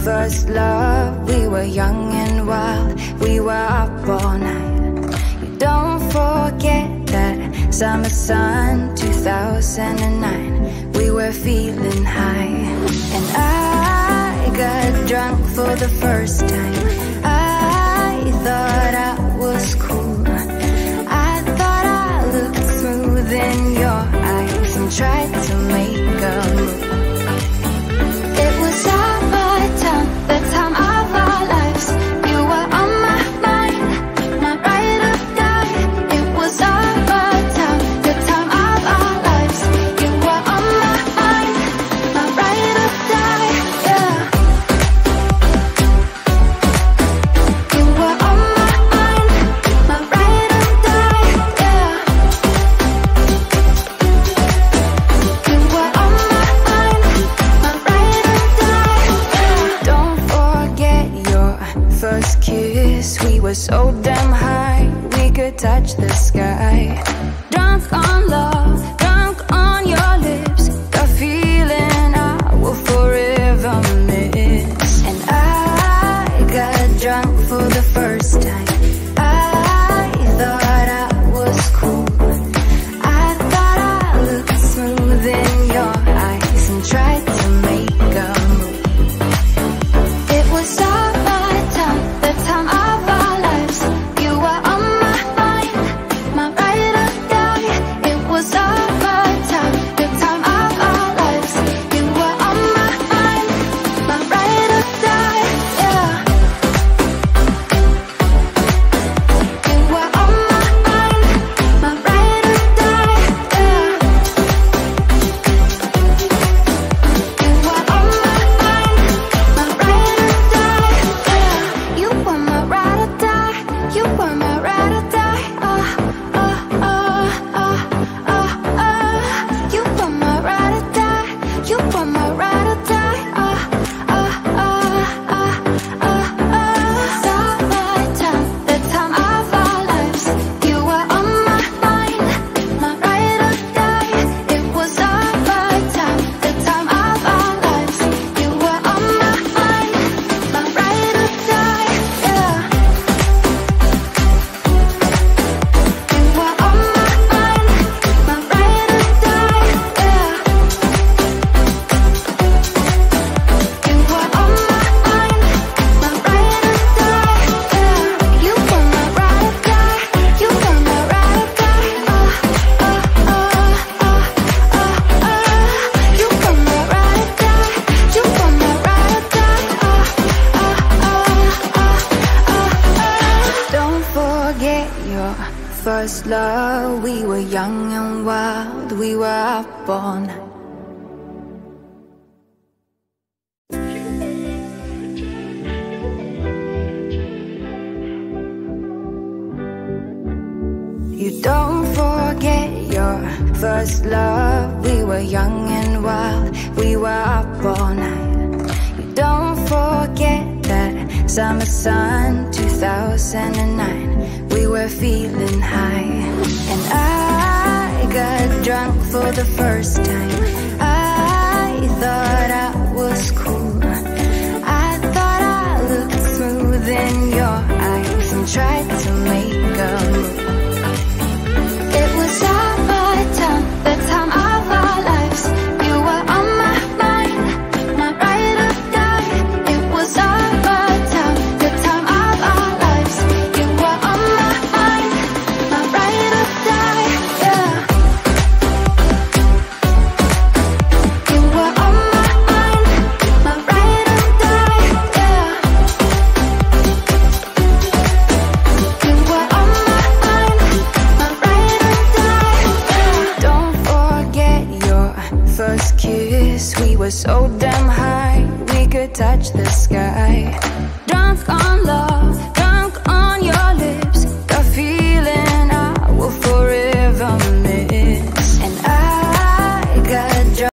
first love, we were young and wild, we were up all night. You don't forget that summer sun, 2009. We were feeling high, and I got drunk for the first time. I thought I was cool, I thought I looked smooth in your eyes, and tried to make a move. It was our time, the time of our lives. You were on my mind, my ride or die. It was our time, the time of our lives. You were on my mind, my ride or die. Yeah. You were on my mind, my ride or die. Yeah. You were on my mind, my ride or die. Yeah. Don't forget your first kiss. We were so damn high, we could touch the sky. Drunk on love, drunk on your lips, the feeling I will forever miss. And I got drunk for the first time. I thought I was cool, I thought I looked smooth in your eyes, and tried to make a move. It was our time, the time of our lives. You were on my mind, my ride or die. It was our time, the time of our lives. You were on my mind, my ride or die. Yeah. You were on my mind, my ride or die. Yeah. You were on my mind, my ride or die. Yeah. You were my ride or die. You were my ride or die. You were my ride or die. You were my ride or die. Summertime, the time of our lives. You were on my mind, my ride or die. It was our time, the time of our lives. You were on my mind, my ride or die. Yeah. You were on my mind, my ride or die. Yeah. You were on my mind, my ride or die. Yeah. You were my ride or die. You were my ride or die. You were my ride or die. You were my ride or die. Don't forget your first love. We were young and wild, we were up all night. You don't forget your first love. We were young and wild, we were up all night. You don't forget that summer sun, 2009. We were feeling high, and I got drunk for the first time. I thought I was cool, I thought I looked smooth in your eyes, and tried to make a move. It was our time, the time of our lives. You were on my mind, my ride or die. It was our time, the time of our lives. You were on my mind, my ride or die. Yeah. You were on my mind, my ride or die. Yeah. You were on my mind, my ride or die. Yeah. Don't forget your first kiss. We were so damn high, we could touch the sky. Drunk on love,